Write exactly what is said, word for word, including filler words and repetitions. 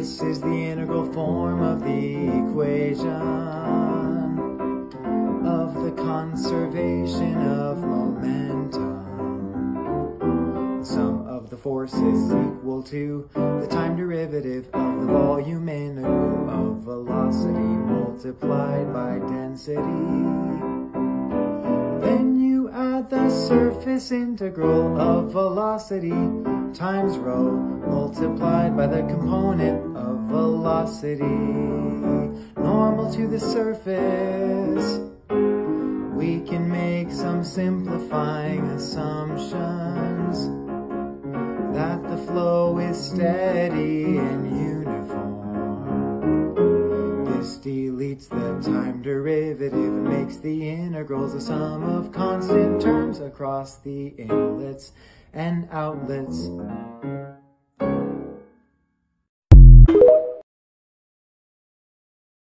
This is the integral form of the equation of the conservation of momentum. The sum of the force is equal to the time derivative of the volume integral of velocity multiplied by density. Then you add the surface integral of velocity times rho multiplied by the component of velocity normal to the surface. We can make some simplifying assumptions that the flow is steady and uniform. This deletes the time derivative and makes the integrals a sum of constant terms across the inlets and outlets.